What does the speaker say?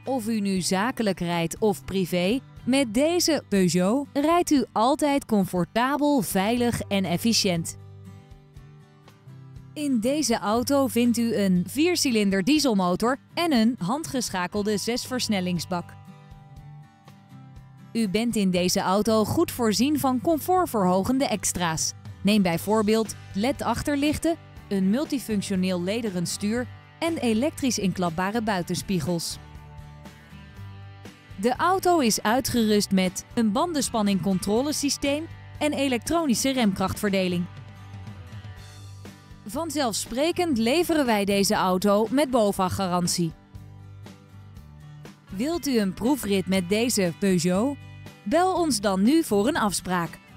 Of u nu zakelijk rijdt of privé, met deze Peugeot rijdt u altijd comfortabel, veilig en efficiënt. In deze auto vindt u een 4-cilinder dieselmotor en een handgeschakelde 6-versnellingsbak. U bent in deze auto goed voorzien van comfortverhogende extra's. Neem bijvoorbeeld LED-achterlichten, een multifunctioneel lederen stuur en elektrisch inklapbare buitenspiegels. De auto is uitgerust met een bandenspanningcontrolesysteem en elektronische remkrachtverdeling. Vanzelfsprekend leveren wij deze auto met BOVAG-garantie. Wilt u een proefrit met deze Peugeot? Bel ons dan nu voor een afspraak.